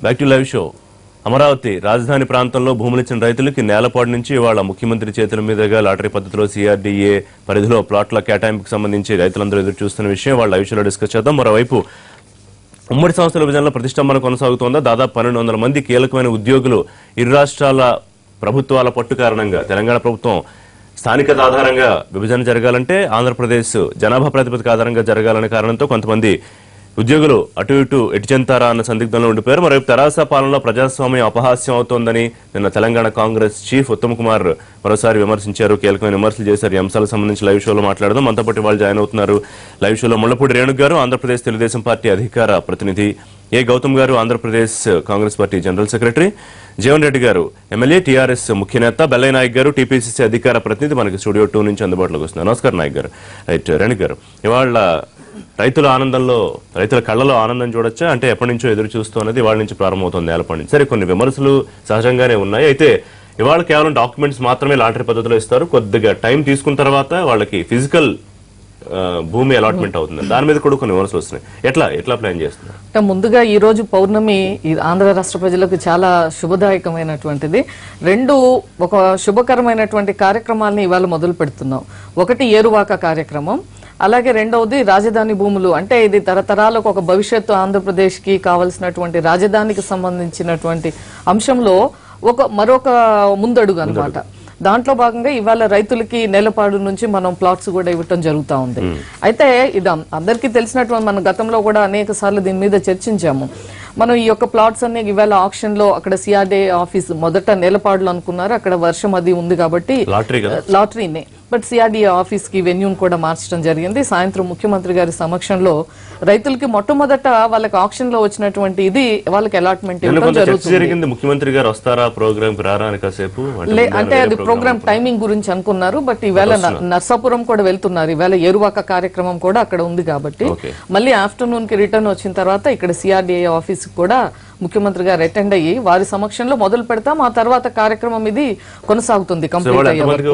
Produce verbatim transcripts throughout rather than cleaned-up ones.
Back to live show. Amaravati రాజధాని ప్రాంతంలో భూములిచ్చిన రైతులకి నేలపాడు నుంచి ఇవాళ ముఖ్యమంత్రి చేతుల మీదుగా లాటరీ పద్ధతిలో సీఆర్డీఏ పరిధిలో ప్లాట్ల కేటాయింపుకు సంబంధించి రైతులందరూ ఎదురు చూస్తున్న విషయం వాళ్ళ లైవ్ షోలో డిస్కస్ చేద్దాం. మరోవైపు ఉమ్మడి సంస్థల విభజనలో ప్రతిష్టంభన కొనసాగుతోందా? దాదాపు పన్నెండు వందల మంది కీలకమైన ఉద్యోగులు ఇరు రాష్ట్రాల ప్రభుత్వాల పట్టు కారణంగా తెలంగాణ ప్రభుత్వం స్థానికత ఆధారంగా విభజన జరగాలంటే ఆంధ్రప్రదేశ్ జనాభా ప్రాతిపదిక ఆధారంగా జరగాలనే కారణంతో కొంతమంది ఉద్యోగులు అటు ఇటు ఎటు చెంతారా అన్న సందిగ్ధంలో ఉండిపోయారు. మరోవైపు తెరాస పాలనలో ప్రజాస్వామ్యం అపహాస్యం అవుతోందని నిన్న తెలంగాణ కాంగ్రెస్ చీఫ్ ఉత్తమ్ కుమార్ మరోసారి విమర్శించారు. కీలకమైన విమర్శలు చేశారు. ఈ అంశాలకు సంబంధించి లైవ్ షోలో మాట్లాడదాం. మనతో పాటు వాళ్ళు జాయిన్ అవుతున్నారు. లైవ్ షోలో ముళ్లపూడి రేణుక్ గారు, ఆంధ్రప్రదేశ్ తెలుగుదేశం పార్టీ అధికార ప్రతినిధి, A Gautam garu, Andhra Pradesh Congress party general secretary, Jeevan Reddy garu, MLA, TRS ముఖ్య నేత, బెల్లయ్య నాయక్ గారు, టీపీసీసీ అధికార ప్రతినిధి మనకి స్టూడియో టూ నుంచి అందుబాటులోకి వస్తున్నారు. నమస్కారం నాయక్ గారు. రైట్, రేణుక్ గారు, ఇవాళ రైతుల ఆనందంలో రైతుల కళ్ళలో ఆనందం చూడొచ్చా? అంటే ఎప్పటి నుంచో ఎదురు చూస్తున్నది ఇవాళ నుంచి ప్రారంభమవుతుంది, నేలపడి నుంచి. సరే, కొన్ని విమర్శలు సహజంగానే ఉన్నాయి. అయితే ఇవాళ కేవలం డాక్యుమెంట్స్ మాత్రమే లాటరీ పద్ధతిలో ఇస్తారు. కొద్దిగా టైం తీసుకున్న తర్వాత వాళ్ళకి ఫిజికల్ భూమి అలాట్మెంట్ అవుతుంది. దాని మీద కూడా కొన్ని విమర్శలు వస్తున్నాయి. ఎట్లా ఎట్లా ప్లాన్ చేస్తున్నారు? ముందుగా ఈ రోజు పౌర్ణమి ఆంధ్ర రాష్ట్ర ప్రజలకు చాలా శుభదాయకమైనటువంటిది. రెండు ఒక శుభకరమైనటువంటి కార్యక్రమాలని ఇవాళ మొదలు పెడుతున్నాం. ఒకటి ఏరువాక కార్యక్రమం, అలాగే రెండవది రాజధాని భూములు. అంటే ఇది తరతరాలకు ఒక భవిష్యత్తు ఆంధ్రప్రదేశ్ కి కావలసినటువంటి రాజధానికి సంబంధించినటువంటి అంశంలో ఒక మరొక ముందడుగు అన్నమాట. దాంట్లో భాగంగా ఇవాళ రైతులకి నేలపాడు నుంచి మనం ప్లాట్స్ కూడా ఇవ్వటం జరుగుతూ ఉంది. అయితే ఇది అందరికీ తెలిసినటువంటి మన గతంలో కూడా అనేక సార్లు దీని మీద చర్చించాము. మనం ఈ యొక్క ప్లాట్స్ అన్ని ఇవాళ ఆక్షన్ లో అక్కడ సిఆర్డీఏ ఆఫీస్ మొదట నేలపాడులు అనుకున్నారు. అక్కడ వర్షం అది ఉంది కాబట్టి లాటరీనే, బట్ సిఆర్డీఏ ఆఫీస్ కి వెన్యూని కూడా మార్చడం జరిగింది. సాయంత్రం ముఖ్యమంత్రి గారి సమక్షంలో రైతులకి మొట్టమొదట వాళ్ళకి ఆక్షన్ లో వచ్చినటువంటి ఇది వాళ్ళకి అలాట్మెంట్ ఇవ్వడం జరుగుతుంది. ముఖ్యమంత్రి గారు వస్తారా ప్రోగ్రామ్ కాసేపు అంటే అది ప్రోగ్రామ్ టైమింగ్ గురించి అనుకున్నారు. బట్ ఈవేళ నర్సాపురం కూడా వెళ్తున్నారు. ఈవేళ ఏరువాక కార్యక్రమం కూడా అక్కడ ఉంది కాబట్టి మళ్ళీ ఆఫ్టర్నూన్ కి రిటర్న్ వచ్చిన తర్వాత ఇక్కడ సిఆర్డీఏ ఆఫీస్ కూడా ముఖ్యమంత్రి గారు అటెండ్ అయ్యి వారి సమక్షంలో మొదలు పెడతాం. ఆ తర్వాత కార్యక్రమం ఇది కొనసాగుతుంది. కంప్లీట్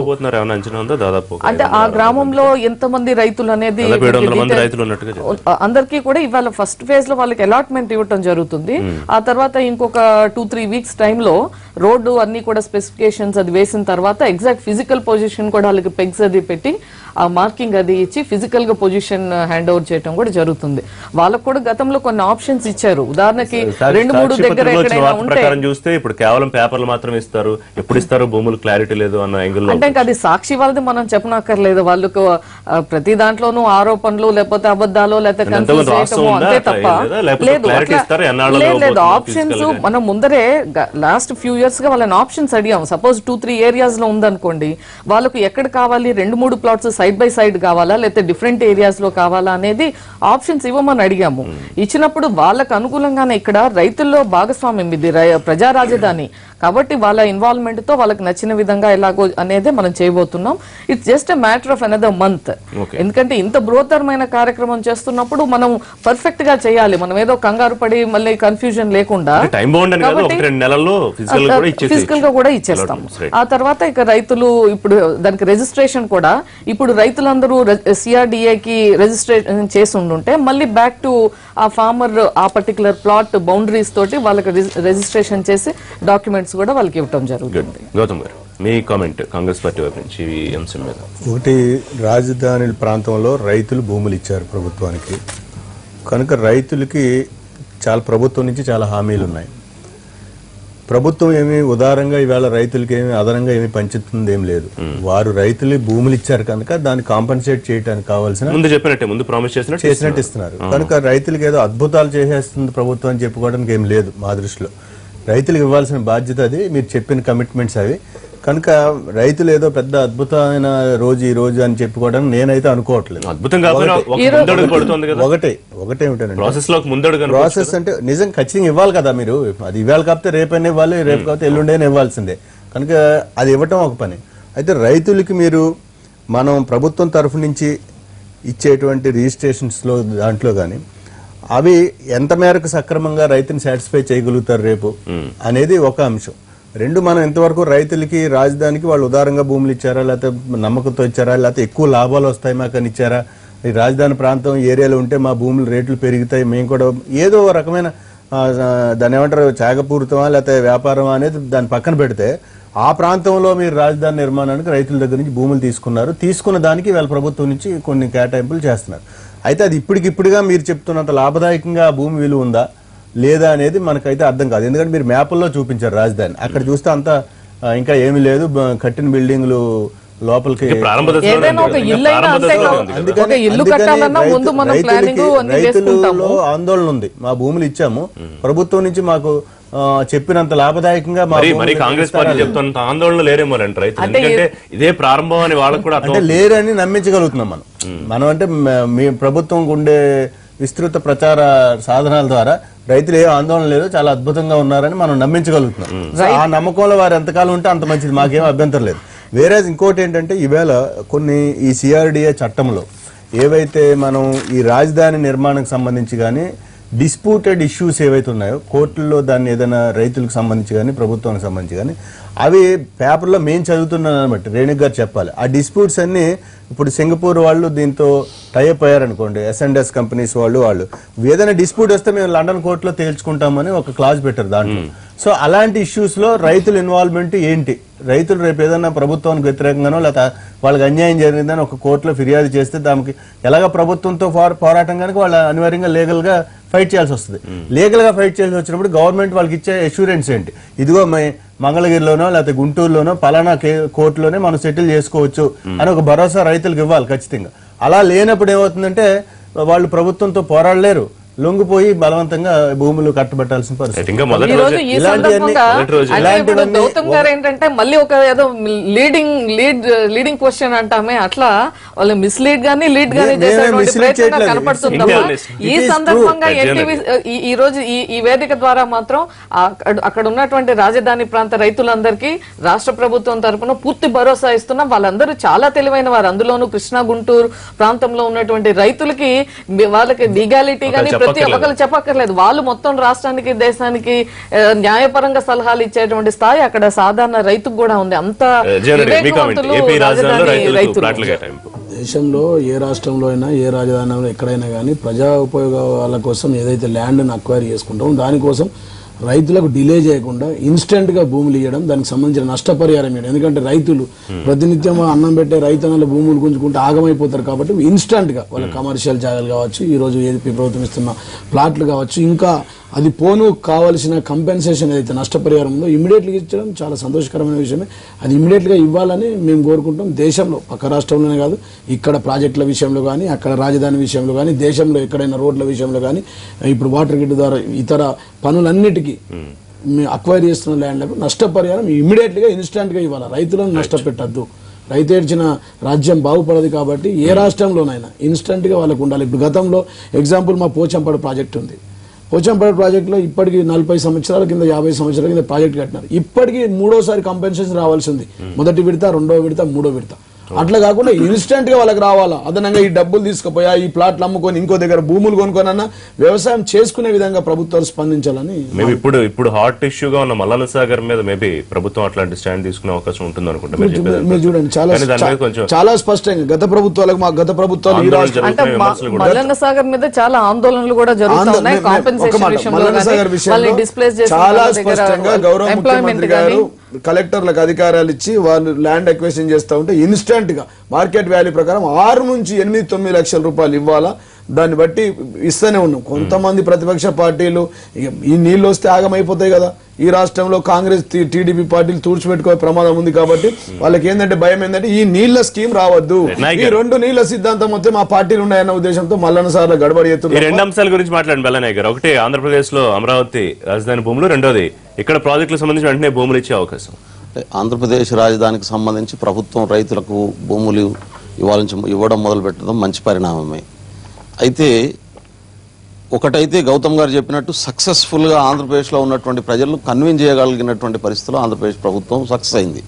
అంటే ఆ గ్రామంలో ఎంతమంది రైతులు అనేది అందరికీ కూడా ఇవాళ ఫస్ట్ ఫేజ్ లో వాళ్ళకి అలాట్మెంట్ ఇవ్వటం జరుగుతుంది. ఆ తర్వాత ఇంకొక టూ త్రీ వీక్స్ టైంలో రోడ్డు అన్ని కూడా స్పెసిఫికేషన్స్ అది వేసిన తర్వాత ఎగ్జాక్ట్ ఫిజికల్ పొజిషన్ కూడా వాళ్ళకి పెగ్స్ అది పెట్టి ఆ మార్కింగ్ అది ఇచ్చి ఫిజికల్ గా పొజిషన్ హ్యాండ్ ఓవర్ చేయడం కూడా జరుగుతుంది. వాళ్ళకు కూడా గతంలో కొన్ని ఆప్షన్స్ ఇచ్చారు. ఉదాహరణకి రెండు మూడు దగ్గర ఎక్కడైనా ఉంటే చూస్తే ఇప్పుడు కేవలం పేపర్లు మాత్రమే ఇస్తారు. ఎప్పుడు ఇస్తారు భూములు క్లారిటీ లేదు అన్న యాంగిల్ అంటే అది సాక్షి వాళ్ళది మనం చెప్పనక్కర్లేదు. వాళ్ళకు ప్రతి దాంట్లోనూ ఆరోపణలు లేకపోతే అబద్ధాలు లేకపోతే కన్ఫ్యూజ్ చేయటము అంతే తప్ప లేదు. లేదు ఆప్షన్స్ మనం ముందరే లాస్ట్ ఫ్యూ ఇయర్స్ గా వాళ్ళని ఆప్షన్స్ అడిగాం. సపోజ్ టూ త్రీ ఏరియాస్ లో ఉందనుకోండి, వాళ్ళకు ఎక్కడ కావాలి, రెండు మూడు ప్లాట్స్ సైడ్ బై సైడ్ కావాలా లేకపోతే డిఫరెంట్ ఏరియాస్ లో కావాలా అనేది ఆప్షన్స్ ఇవ్వమని అడిగాము. ఇచ్చినప్పుడు వాళ్ళకు అనుకూలంగానే ఇక్కడ రైతుల్లో భాగస్వామ్యం ఇది ప్రజా రాజధాని కాబట్టి వాళ్ళ ఇన్వాల్వ్మెంట్ తో వాళ్ళకి నచ్చిన విధంగా ఎలాగో అనేది మనం చేయబోతున్నాం. It's just a matter of another month. ఎందుకంటే ఇంత బృహత్తరమైన కార్యక్రమం చేస్తున్నప్పుడు మనం పర్ఫెక్ట్ గా చేయాలి. మనం ఏదో కంగారు పడి మళ్ళీ కన్ఫ్యూజన్ లేకుండా ఫిజికల్ గా కూడా ఇచ్చేస్తాం. ఆ తర్వాత ఇక రైతులు ఇప్పుడు దానికి రిజిస్ట్రేషన్ కూడా ఇప్పుడు రైతులందరూ సిఆర్డీఏకి రిజిస్ట్రేషన్ చేసి ఉండుంటే మళ్ళీ బ్యాక్ టు ఆ ఫార్మర్ ఆ పర్టికులర్ ప్లాట్ బౌండరీస్ తోటి వాళ్ళకి రిజిస్ట్రేషన్ చేసి డాక్యుమెంట్స్ కూడా వాళ్ళకి ఇవ్వడం జరుగుతుంది. గౌతమ్ గారు, మీ కామెంట్ కాంగ్రెస్ పార్టీ వైపు నుంచి ఈ అంశం మీద. ఒకటి, రాజధాని ప్రాంతంలో రైతులు భూములు ఇచ్చారు ప్రభుత్వానికి కనుక రైతులకి చాలా ప్రభుత్వం నుంచి చాలా హామీలు ఉన్నాయి. ప్రభుత్వం ఏమి ఉదారంగా ఇవాళ రైతులకి ఏమి అదనంగా ఏమి పంచుతుంది ఏం లేదు. వారు రైతులు భూములు ఇచ్చారు కనుక దాన్ని కాంపన్సేట్ చేయడానికి కావాల్సిన ముందు చెప్పినట్టే ముందు ప్రామిస్ చేసినట్టు ఇస్తున్నారు. కనుక రైతులకు ఏదో అద్భుతాలు చేసేస్తుంది ప్రభుత్వం అని చెప్పుకోవడానికి ఏం లేదు. మా దృష్టిలో రైతులకు ఇవ్వాల్సిన బాధ్యత అది, మీరు చెప్పిన కమిట్మెంట్స్ అవి. కనుక రైతులు ఏదో పెద్ద అద్భుతమైన రోజు ఈ రోజు అని చెప్పుకోవడానికి నేనైతే అనుకోవట్లేదు. ఒకటే ఒకటేమిటంటే ప్రాసెస్ అంటే నిజం ఖచ్చితంగా ఇవ్వాలి కదా. మీరు అది ఇవ్వాలి కాకపోతే రేపైనా ఇవ్వాలి, రేపు కాకపోతే ఎల్లుండైనా ఇవ్వాల్సిందే. కనుక అది ఇవ్వటం ఒక పని. అయితే రైతులకి మీరు మనం ప్రభుత్వం తరఫు నుంచి ఇచ్చేటువంటి రిజిస్ట్రేషన్స్లో దాంట్లో కానీ అవి ఎంత మేరకు సక్రమంగా రైతుని సాటిస్ఫై చేయగలుగుతారు రేపు అనేది ఒక అంశం. రెండు, మనం ఎంతవరకు రైతులకి రాజధానికి వాళ్ళు ఉదారంగా భూములు ఇచ్చారా, లేకపోతే నమ్మకంతో ఇచ్చారా, లేకపోతే ఎక్కువ లాభాలు వస్తాయి మాకని ఇచ్చారా, ఈ రాజధాని ప్రాంతం ఏరియాలో ఉంటే మా భూముల రేట్లు పెరుగుతాయి, మేము కూడా ఏదో రకమైన దాని ఏమంటారు త్యాగపూరితమా లేకపోతే వ్యాపారమా అనేది దాని పక్కన పెడితే ఆ ప్రాంతంలో మీరు రాజధాని నిర్మాణానికి రైతుల దగ్గర నుంచి భూములు తీసుకున్నారు. తీసుకున్న దానికి వీళ్ళ ప్రభుత్వం నుంచి కొన్ని కేటాయింపులు చేస్తున్నారు. అయితే అది ఇప్పటికిప్పుడుగా మీరు చెప్తున్నంత లాభదాయకంగా ఆ భూమి విలువ ఉందా లేదా అనేది మనకైతే అర్థం కాదు. ఎందుకంటే మీరు మ్యాపుల్లో చూపించారు రాజధాని, అక్కడ చూస్తే అంతా ఇంకా ఏమీ లేదు, కట్టిన బిల్డింగ్లు లోపలికి రైతులలో ఆందోళన ఉంది. మా భూములు ఇచ్చాము, ప్రభుత్వం నుంచి మాకు చెప్పినంత లాభదాయకంగా కాంగ్రెస్ పార్టీ చెప్తున్నంత ఆందోళన లేరేమో రైతులు, ఇదే ప్రారంభం అని వాళ్ళకు కూడా అంటే లేరని నమ్మించగలుగుతున్నాం మనం. మనం అంటే మీ ప్రభుత్వం ఉండే విస్తృత ప్రచార సాధనాల ద్వారా రైతులు ఏ ఆందోళన లేదు, చాలా అద్భుతంగా ఉన్నారని మనం నమ్మించగలుగుతున్నాం. ఆ నమ్మకంలో వారు ఎంతకాలం ఉంటే అంత మంచిది, మాకేం అభ్యంతరం లేదు. వేరే ఇంకోటి ఏంటంటే ఈవేళ కొన్ని ఈ సిఆర్డిఏ చట్టంలో ఏవైతే మనం ఈ రాజధాని నిర్మాణానికి సంబంధించి కానీ డిస్ప్యూటెడ్ ఇష్యూస్ ఏవైతే ఉన్నాయో కోర్టుల్లో దాన్ని ఏదైనా రైతులకు సంబంధించి కానీ ప్రభుత్వానికి సంబంధించి కానీ అవి పేపర్లో మేము చదువుతున్నాను అనమాట. రేణుక్ గారు చెప్పాలి. ఆ డిస్ప్యూట్స్ అన్ని ఇప్పుడు సింగపూర్ వాళ్ళు దీంతో టైఅప్ అయ్యారనుకోండి, ఎస్ అండ్ ఎస్ కంపెనీస్ వాళ్ళు వాళ్ళు ఏదైనా డిస్ప్యూట్ వస్తే మేము లండన్ కోర్టులో తేల్చుకుంటామని ఒక క్లాజ్ పెట్టారు దాంట్లో. సో అలాంటి ఇష్యూస్ లో రైతుల ఇన్వాల్వ్మెంట్ ఏంటి? రైతులు రేపు ఏదైనా ప్రభుత్వానికి వ్యతిరేకంగానో లేదా వాళ్ళకి అన్యాయం జరిగిందని ఒక కోర్టులో ఫిర్యాదు చేస్తే దానికి ఎలాగ ప్రభుత్వంతో పోరాటం కనుక వాళ్ళు అనివార్యంగా లీగల్ గా ఫైట్ చేయాల్సి వస్తుంది. లీగల్ గా ఫైట్ చేయాల్సి వచ్చినప్పుడు గవర్నమెంట్ వాళ్ళకి ఇచ్చే అష్యూరెన్స్ ఏంటి? ఇదిగో మంగళగిరిలోనో లేకపోతే గుంటూరులోనో పలానా కోర్టులోనే మనం సెటిల్ చేసుకోవచ్చు అని ఒక భరోసా రైతులకు ఇవ్వాలి ఖచ్చితంగా. అలా లేనప్పుడు ఏమవుతుందంటే వాళ్ళు ప్రభుత్వంతో పోరాడలేరు, లొంగిపోయి బలవంతంగా భూములు కట్టబెట్టాల్సిన పరిస్థితి. గౌతమ్ గారు ఏంటంటే మళ్ళీ ఒక ఏదో లీడింగ్ లీడ్ లీడింగ్ క్వశ్చన్ అంటామే అట్లా వాళ్ళు మిస్లీడ్ గానీ లీడ్ గానీ చేసేటువంటి ప్రయత్నం కనపడుతుందా? ఈ సందర్భంగా ఎన్టీవీ ఈ రోజు ఈ వేదిక ద్వారా మాత్రం అక్కడ ఉన్నటువంటి రాజధాని ప్రాంత రైతులందరికీ రాష్ట్ర ప్రభుత్వం తరఫున పూర్తి భరోసా ఇస్తున్నాం. వాళ్ళందరూ చాలా తెలివైన వారు, అందులోనూ కృష్ణా గుంటూరు ప్రాంతంలో ఉన్నటువంటి రైతులకి వాళ్ళకి లీగాలిటీ గానీ ప్రతి ఒక్కరు చెప్పక్కర్లేదు. వాళ్ళు మొత్తం రాష్ట్రానికి దేశానికి న్యాయపరంగా సలహాలు ఇచ్చేటువంటి స్థాయి అక్కడ సాధారణ రైతుకు కూడా ఉంది. అంత దేశంలో ఏ రాష్ట్రంలో అయినా ఏ రాజధానిలో ఎక్కడైనా కానీ ప్రజా ఉపయోగాల కోసం ఏదైతే ల్యాండ్ను అక్వైర్ చేసుకుంటామో దానికోసం రైతులకు డిలే చేయకుండా ఇన్స్టెంట్ గా భూములు ఇవ్వడం, దానికి సంబంధించిన నష్టపరిహారం ఇవ్వడం. ఎందుకంటే రైతులు ప్రతినిత్యం అన్నం పెట్టే రైతన్నల భూములు గుంజుకుంటే ఆగమైపోతారు. కాబట్టి ఇన్స్టెంట్ గా వాళ్ళ కమర్షియల్ జాగాలు కావచ్చు, ఈ రోజు ఏపీ ప్రభుత్వం ఇస్తున్న ప్లాట్లు కావచ్చు, ఇంకా అది పోను కావాల్సిన కంపెన్సేషన్ ఏదైతే నష్టపరిహారం ఉందో ఇమీడియట్గా ఇచ్చడం చాలా సంతోషకరమైన విషయమే. అది ఇమీడియట్గా ఇవ్వాలని మేము కోరుకుంటాం. దేశంలో పక్క రాష్ట్రంలోనే కాదు, ఇక్కడ ప్రాజెక్టుల విషయంలో కానీ, అక్కడ రాజధాని విషయంలో కానీ, దేశంలో ఎక్కడైనా రోడ్ల విషయంలో కానీ, ఇప్పుడు వాటర్ గ్రిడ్ ద్వారా ఇతర పనులన్నిటికీ అక్వైర్ చేస్తున్న ల్యాండ్లకు నష్టపరిహారం ఇమీడియట్గా ఇన్స్టెంట్గా ఇవ్వాలి. రైతులను నష్టపెట్టద్దు. రైతు ఏడ్చిన రాజ్యం బాగుపడదు. కాబట్టి ఏ రాష్ట్రంలోనైనా ఇన్స్టెంట్గా వాళ్ళకు ఉండాలి. ఇప్పుడు గతంలో ఎగ్జాంపుల్ మా పోచంపాడు ప్రాజెక్ట్ ఉంది. పోచంపాడు ప్రాజెక్టులో ఇప్పటికి నలభై సంవత్సరాల కింద యాభై సంవత్సరాల కింద ప్రాజెక్ట్ కట్టినారు. ఇప్పటికీ మూడోసారి కంపెన్సేషన్ రావాల్సి ఉంది. మొదటి విడత, రెండో విడత, మూడో విడత. అట్లా కాకుండా ఇన్స్టెంట్ గా వాళ్ళకి రావాలా. అదనంగా ఈ డబ్బులు తీసుకుపోయా ఈ ప్లాట్లు అమ్ముకొని ఇంకో దగ్గర భూములు కొనుక్కోనన్నా వ్యవసాయం చేసుకునే విధంగా ప్రభుత్వాలు స్పందించాలని. మేబీ ఇప్పుడు ఇప్పుడు హాట్ ఇష్యూగా ఉన్న మల్లన్న సాగర్ మీద మేబీ ప్రభుత్వం అట్లాంటి స్టాండ్ తీసుకునే అవకాశం ఉంటుంది అనుకుంటా. మీరు చూడండి, చాలా చాలా స్పష్టంగా గత ప్రభుత్వాలకు మా గత ప్రభుత్వాలు మల్లన్న సాగర్ మీద చాలా ఆందోళనలు కూడా జరుగుతున్నాయి. మల్లన్న సాగర్ విషయంలో చాలా స్పష్టంగా గౌరవ ముఖ్యమంత్రి గారు కలెక్టర్లకు అధికారాలు ఇచ్చి వాళ్ళు ల్యాండ్ అక్విజిషన్ చేస్తూ ఉంటే ఇన్స్టెంట్ గా మార్కెట్ వాల్యూ ప్రకారం ఆరు నుంచి ఎనిమిది తొమ్మిది లక్షల రూపాయలు ఇవ్వాలా. దాన్ని బట్టి ఇస్తూనే ఉన్నాం. కొంతమంది ప్రతిపక్ష పార్టీలు ఈ నీళ్లు వస్తే ఆగమైపోతాయి కదా, ఈ రాష్ట్రంలో కాంగ్రెస్ టీడీపీ పార్టీలు తుడిచిపెట్టుకోవే ప్రమాదం ఉంది. కాబట్టి వాళ్ళకి ఏంటంటే భయం ఏంటంటే ఈ నీళ్ల స్కీమ్ రావద్దు, ఈ రెండు నీళ్ల సిద్ధాంతం మొత్తం మా పార్టీలు ఉన్నాయన్న ఉద్దేశంతో మల్లన్న సార్లు గడబడి ఎత్తున్నారు. రెండు అంశాల గురించి మాట్లాడండి బెల్లనాయక్ గారు. ఒకటి ఆంధ్రప్రదేశ్ లో అమరావతి రాజధాని భూములు, రెండోది ఇక్కడ ప్రాజెక్టులకు సంబంధించి వెంటనే భూములు ఇచ్చే అవకాశం. ఆంధ్రప్రదేశ్ రాజధానికి సంబంధించి ప్రభుత్వం రైతులకు భూములు ఇవ్వాలని ఇవ్వడం మొదలు పెట్టడం మంచి పరిణామమే. అయితే ఒకటైతే గౌతమ్ గారు చెప్పినట్టు సక్సెస్ఫుల్గా ఆంధ్రప్రదేశ్లో ఉన్నటువంటి ప్రజలను కన్విన్స్ చేయగలిగినటువంటి పరిస్థితుల్లో ఆంధ్రప్రదేశ్ ప్రభుత్వం సక్సెస్ అయింది.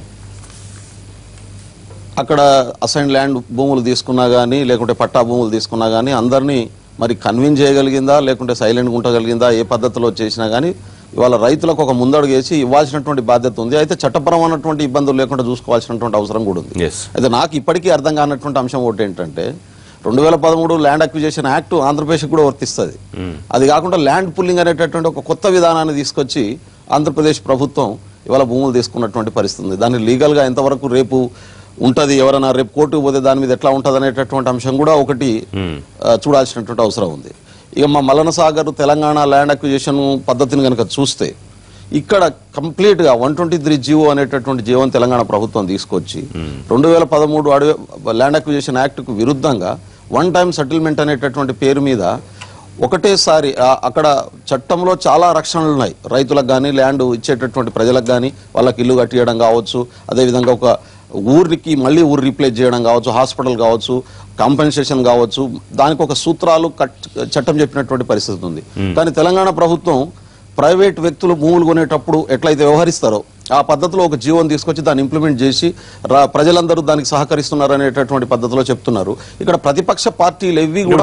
అక్కడ అసైన్ ల్యాండ్ భూములు తీసుకున్నా కానీ లేకుంటే పట్టా భూములు తీసుకున్నా కానీ అందరినీ మరి కన్విన్స్ చేయగలిగిందా లేకుంటే సైలెంట్గా ఉండగలిగిందా ఏ పద్ధతిలో చేసినా కానీ ఇవాళ రైతులకు ఒక ముందడుగు వేసి ఇవ్వాల్సినటువంటి బాధ్యత ఉంది. అయితే చట్టపరమైనటువంటి ఇబ్బందులు లేకుండా చూసుకోవాల్సినటువంటి అవసరం కూడా ఉంది. అయితే నాకు ఇప్పటికీ అర్థం కానటువంటి అంశం ఒకటి ఏంటంటే రెండు వేల పదమూడు ల్యాండ్ అక్విజిషన్ యాక్ట్ ఆంధ్రప్రదేశ్ కూడా వర్తిస్తుంది. అది కాకుండా ల్యాండ్ పుల్లింగ్ అనేటటువంటి ఒక కొత్త విధానాన్ని తీసుకొచ్చి ఆంధ్రప్రదేశ్ ప్రభుత్వం ఇవాళ భూములు తీసుకున్నటువంటి పరిస్థితి ఉంది. దాన్ని లీగల్గా ఎంతవరకు రేపు ఉంటుంది, ఎవరైనా రేపు కోర్టుకు పోతే దాని మీద ఎట్లా ఉంటుంది అనేటటువంటి అంశం కూడా ఒకటి చూడాల్సినటువంటి అవసరం ఉంది. ఇక మా మల్లన సాగర్ తెలంగాణ ల్యాండ్ అక్విజిషన్ పద్ధతిని కనుక చూస్తే ఇక్కడ కంప్లీట్ గా వన్ ట్వంటీ త్రీ జీవో అనేటటువంటి జీవోని తెలంగాణ ప్రభుత్వం తీసుకొచ్చి రెండు వేల పదమూడు అడవి ల్యాండ్ అక్విజిషన్ యాక్ట్ కు విరుద్ధంగా వన్ టైం సెటిల్మెంట్ అనేటటువంటి పేరు మీద ఒకటేసారి అక్కడ చట్టంలో చాలా రక్షణలు ఉన్నాయి. రైతులకు కానీ ల్యాండ్ ఇచ్చేటటువంటి ప్రజలకు కానీ వాళ్ళకి ఇల్లు కట్టియడం కావచ్చు, అదేవిధంగా ఒక ఊరికి మళ్ళీ ఊరు రీప్లేస్ చేయడం కావచ్చు, హాస్పిటల్ కావచ్చు, కాంపెన్సేషన్ కావచ్చు, దానికి ఒక సూత్రాలు చట్టం చెప్పినటువంటి పరిస్థితి ఉంది. కానీ తెలంగాణ ప్రభుత్వం ప్రైవేట్ వ్యక్తులు భూములు కొనేటప్పుడు ఎట్లయితే వ్యవహరిస్తారో ఆ పద్ధతిలో ఒక జీవోని తీసుకొచ్చి దాన్ని ఇంప్లిమెంట్ చేసి ప్రజలందరూ దానికి సహకరిస్తున్నారు అనేటటువంటి పద్ధతిలో చెప్తున్నారు. ఇక్కడ ప్రతిపక్ష పార్టీలు ఎవి కూడా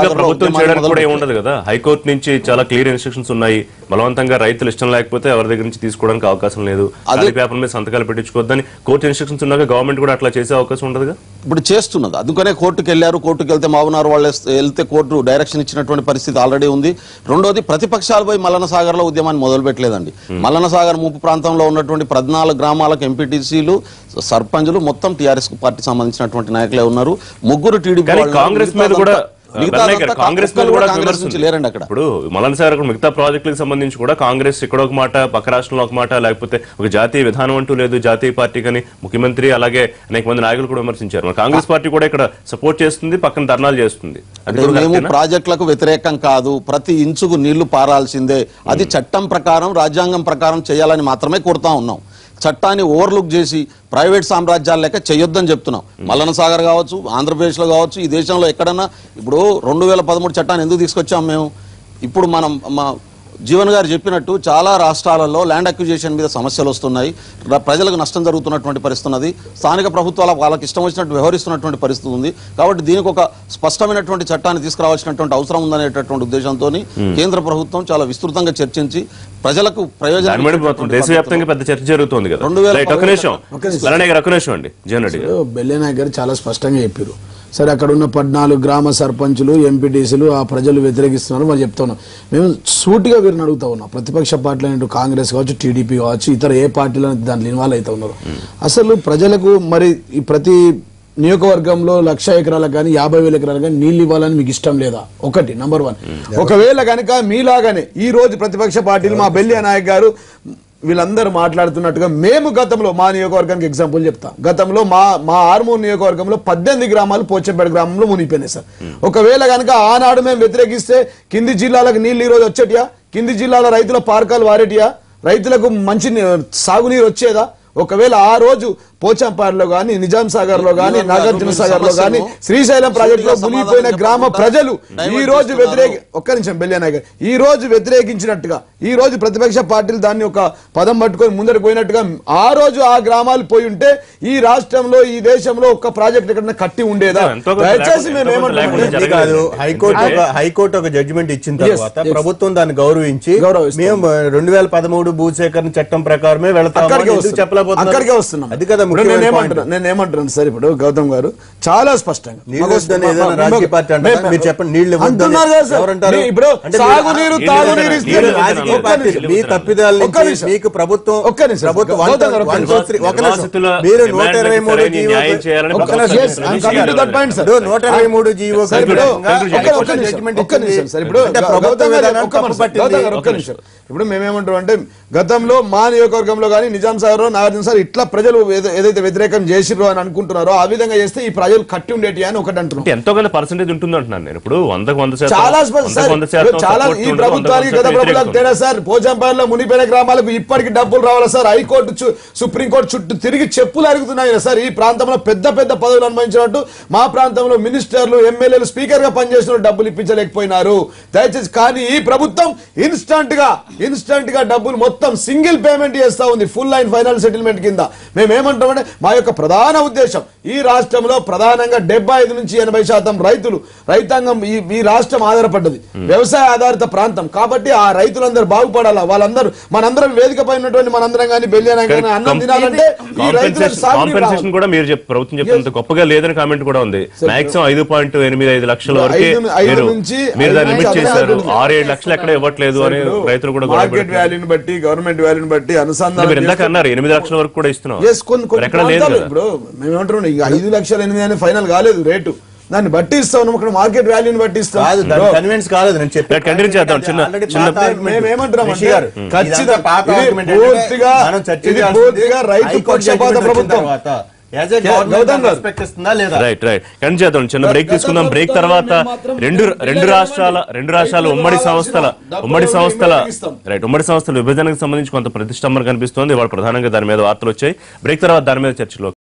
ఉండదు కదా. హైకోర్టు నుంచి చాలా క్లియర్ ఇన్స్ట్రక్షన్స్ ఉన్నాయి. బలవంతంగా రైతులు ఇష్టం లేకపోతే ఎవరి దగ్గర నుంచి తీసుకోవడానికి అవకాశం లేదు, అదే పేపర్ మీద సంతకాలు పెట్టించుకోవద్దని కోర్టు ఇన్స్ట్రక్షన్స్ ఉన్నాక గవర్నమెంట్ కూడా అట్లా చేసే అవకాశం ఉండదుగా. ఇప్పుడు చేస్తున్నది. అందుకనే కోర్టుకు వెళ్ళారు. కోర్టుకు వెళ్తే మావునారు వాళ్ళు వెళ్తే కోర్టు డైరెక్షన్ ఇచ్చినటువంటి పరిస్థితి ఆల్రెడీ ఉంది. రెండోది ప్రతిపక్షాలపై మల్లన సాగర్ లో ఉద్యమాన్ని మొదలు పెట్టలేదండి. మల్లన సాగర్ ముప్పు ప్రాంతంలో ఉన్న పద్నాలుగు గ్రామాలకు ఎంపీటీసీలు సర్పంచులు మొత్తం టీఆర్ఎస్ పార్టీ సంబంధించినటువంటి నాయకులే ఉన్నారు. ముగ్గురు టీడీపీ కాంగ్రెస్ మీద కూడా కాంగ్రెస్ లేరండి. అక్కడ ఇప్పుడు మల్లన సాగర్ మిగతా ప్రాజెక్టులకు సంబంధించి కూడా కాంగ్రెస్ ఇక్కడ ఒక మాట, పక్క రాష్ట్రంలో ఒక మాట, లేకపోతే ఒక జాతీయ విధానం అంటూ లేదు జాతీయ పార్టీ కానీ ముఖ్యమంత్రి అలాగే అనేక మంది నాయకులు కూడా విమర్శించారు. కాంగ్రెస్ పార్టీ కూడా ఇక్కడ సపోర్ట్ చేస్తుంది, పక్కన ధర్నాలు చేస్తుంది. మేము ప్రాజెక్టులకు వ్యతిరేకం కాదు, ప్రతి ఇంచుకు నీళ్లు పారాల్సిందే, అది చట్టం ప్రకారం రాజ్యాంగం ప్రకారం చేయాలని మాత్రమే కోరుతా ఉన్నాం. చట్టాన్ని ఓవర్లుక్ చేసి ప్రైవేట్ సామ్రాజ్యాలు లెక్క చేయొద్దని చెప్తున్నాం. మల్లన సాగర్ కావచ్చు, ఆంధ్రప్రదేశ్లో కావచ్చు, ఈ దేశంలో ఎక్కడన్నా ఇప్పుడు రెండు వేల పదమూడు చట్టాన్ని ఎందుకు తీసుకొచ్చాం మేము? ఇప్పుడు మనం మా జీవన్ గారు చెప్పినట్టు చాలా రాష్ట్రాలలో ల్యాండ్ అక్విజిషన్ మీద సమస్యలు వస్తున్నాయి, ప్రజలకు నష్టం జరుగుతున్నటువంటి పరిస్థితి ఉన్నది, స్థానిక ప్రభుత్వాల వాళ్ళకి ఇష్టం వచ్చినట్టు వ్యవహరిస్తున్నటువంటి పరిస్థితి ఉంది. కాబట్టి దీనికి ఒక స్పష్టమైనటువంటి చట్టాన్ని తీసుకురావాల్సినటువంటి అవసరం ఉందనేటటువంటి ఉద్దేశంతో కేంద్ర ప్రభుత్వం చాలా విస్తృతంగా చర్చించి ప్రజలకు ప్రయోజనం దేశవ్యాప్తంగా పెద్ద చర్చ జరుగుతుంది కదా. బెల్లెనాయక్ గారు చాలా స్పష్టంగా చెప్పారు. సరే, అక్కడ ఉన్న పద్నాలుగు గ్రామ సర్పంచులు, ఎంపీటీసీలు ఆ ప్రజలు వ్యతిరేకిస్తున్నారు వాళ్ళు చెప్తా ఉన్నాం. మేము సూటిగా వీరిని అడుగుతా ఉన్నాం. ప్రతిపక్ష పార్టీలు కాంగ్రెస్ కావచ్చు, టీడీపీ కావచ్చు, ఇతర ఏ పార్టీలు దాంట్లో ఇన్వాల్వ్ అవుతా ఉన్నారు. అసలు ప్రజలకు మరి ఈ ప్రతి నియోజకవర్గంలో లక్ష ఎకరాలకు కానీ యాభై వేల ఎకరాలకు కానీ నీళ్లు ఇవ్వాలని మీకు ఇష్టం లేదా? ఒకటి నంబర్ వన్. ఒకవేళ కనుక మీలాగానే ఈ రోజు ప్రతిపక్ష పార్టీలు మా బెల్లి నాయక్ గారు వీళ్ళందరూ మాట్లాడుతున్నట్టుగా మేము గతంలో మా నియోజకవర్గానికి ఎగ్జాంపుల్ చెప్తాం. గతంలో మా మా ఆర్మూర్ నియోజకవర్గంలో పద్దెనిమిది గ్రామాలు పోచంపేట గ్రామంలో మునిగిపోయినాయి సార్. ఒకవేళ కనుక ఆనాడు మేము వ్యతిరేకిస్తే కింది జిల్లాలకు నీళ్లు ఈ రోజు వచ్చేటియా? కింది జిల్లాల రైతుల పార్కాలు వారేటియా? రైతులకు మంచి సాగునీరు వచ్చేదా? ఒకవేళ ఆ రోజు పోచంపాడులో గాని, నిజాం సాగర్ లో గాని, నాగార్జున సాగర్ లో గాని, శ్రీశైలం ప్రాజెక్ట్ లో మునిగిపోయిన గ్రామ ప్రజలు ఈ రోజు వ్యతిరేక ఒక్క నిమిషం బెల్లినాయక్ గారు ఈ రోజు వ్యతిరేకించినట్టుగా ఈ రోజు ప్రతిపక్ష పార్టీలు దాన్ని ఒక పదం పట్టుకొని ముందరికి పోయినట్టుగా ఆ రోజు ఆ గ్రామాలు పోయి ఉంటే ఈ రాష్ట్రంలో ఈ దేశంలో ఒక్క ప్రాజెక్ట్ ఎక్కడన్నా కట్టి ఉండేదా? దయచేసి మేము ఏమంటున్నాం, హైకోర్టు హైకోర్టు ఒక జడ్జిమెంట్ ఇచ్చిన తర్వాత ప్రభుత్వం దాన్ని గౌరవించి మేము రెండు వేల పదమూడు భూసేకరణ చట్టం ప్రకారమే వెళతాం అక్కడికే వస్తున్నాం. అది కదా నేను ఏమంటున్నాను నేను ఏమంటున్నాను సార్, ఇప్పుడు గౌతమ్ గారు చాలా స్పష్టంగా చెప్పండి, నీళ్లు ఇప్పుడు సాగునీరు తాగునీరు మీ తప్పిదాలు మీకు ప్రభుత్వం మీరు నూట ఇరవై మూడు నూట ఇరవై మూడు జీవో ఇప్పుడు మేమేమంటాం అంటే గతంలో మా నియోజకవర్గంలో కానీ నిజాం సాగర్ నాగార్జున సార్ ఇట్లా ప్రజలు ఏదైతే వ్యతిరేకం చేసిరో అని అనుకుంటున్నారో ఆ విధంగా చేస్తే ఈ ప్రజలు కట్టి ఉండేటి అని ఒకటి అంటున్నారు. ఎంతో కొంత పర్సెంటేజ్ ఉంటుంది అంటున్నాను నేను. ఇప్పుడు వందకు వంద చాలా చాలా ఈ ప్రభుత్వానికి గత ప్రభుత్వాలకు తేడా సార్. పోచంపాడులో మునిపోయిన గ్రామాలకు ఇప్పటికి డబ్బులు రావాలా సార్? హైకోర్టు సుప్రీంకోర్టు చుట్టూ తిరిగి చెప్పులు అరుగుతున్నాయి సార్. ఈ ప్రాంతంలో పెద్ద పెద్ద పదవులు అనుభవించినట్టు మా ప్రాంతంలో మినిస్టర్లు, ఎమ్మెల్యేలు, స్పీకర్ గా పనిచేసిన డబ్బులు ఇప్పించలేకపోయినారు. దయచేసి కానీ ఈ ప్రభుత్వం ఇన్స్టంట్ గా ఇన్స్టంట్ గా డబ్బులు మొత్తం సింగిల్ పేమెంట్ చేస్తా ఉంది, ఫుల్ లైన్ ఫైనల్ సెటిల్మెంట్ కింద. మేము ఏమంటాం అంటే మా యొక్క ప్రధాన ఉద్దేశం ఈ రాష్ట్రంలో ప్రధానంగా డెబ్బై ఐదు నుంచి ఎనభై శాతం రైతులు రైతాంగం ఈ ఈ రాష్ట్రం ఆధారపడ్డది వ్యవసాయ ఆధారిత ప్రాంతం కాబట్టి ఆ రైతులందరూ బాగుపడాలా వాళ్ళందరూ మనందరం వేదిక పై ఉన్నటువంటి మనందరం కానీ బెల్లియన కానీ అన్నం తినాలంటే ఈ రైతులకు కాంపెన్సేషన్ కూడా మీరు చెప్ప- ప్రభుత్వం చెప్పినంత గొప్పగా లేదని కామెంట్ కూడా ఉంది. మాక్సిమం ఐదు పాయింట్ ఎనిమిది ఐదు లక్షల వరకే ఐదు- ఐదు మీరు నుంచి మీరు దాన్ని ఐదు లిమిట్ నుంచి చేశారు. ఐదు ఆరు ఏడు లక్షలు ఎక్కడ ఇవ్వట్లేదు అని రైతులు కూడా గొడవ మార్కెట్ పెడుతున్నారు. వాల్యూని బట్టి గవర్నమెంట్ వాల్యూని బట్టి అనుసంధానం మీరు ఇందాక అన్నారు ఎనిమిది లక్షల వరకు కూడా ఇస్తున్నాం. Yes, కొన్ని కొన్ని ఎక్కడ లేదు ప్రాంతాలు కదా. ఇప్పుడు మేము ఏమంటున్నాం ఇక ఐదు లక్షల ఎనిమిది అని ఫైనల్ కాలేదు రేటు దాన్ని బట్టి ఇస్తాం ఇక్కడ మార్కెట్ వాల్యూని బట్టి ఇస్తాం కాదు దాన్ని కన్విన్స్ కాలేదు నేను చెప్పి That continue చేద్దాం. చిన్న- చిన్న- మేము ఏమంటున్నాం రిషి అంటే గారు, ఖచ్చితంగా ఇదంతా పాత ఇది argument ఏంటంటే పూర్తిగా మనం చర్చ ఇది చేయాల్సింది పూర్తిగా రైతు హైకోర్టు పక్షపాత judgment వచ్చిన ప్రభుత్వం తర్వాత as a government గౌతమ్ గారు. respect ఇస్తుందా లేదా? రైట్ రైట్ కంటిన్యూ చేద్దాం. చిన్న బ్రేక్ తీసుకుందాం. బ్రేక్ తర్వాత రెండు రెండు రాష్ట్రాల రెండు రాష్ట్రాల ఉమ్మడి సంస్థల ఉమ్మడి సంస్థల రైట్ ఉమ్మడి సంస్థల విభజనకు సంబంధించి కొంత ప్రతిష్టంభన కనిపిస్తోంది. ఇవాళ ప్రధానంగా దాని మీద వార్తలు వచ్చాయి. బ్రేక్ తర్వాత దాని మీద చర్చలో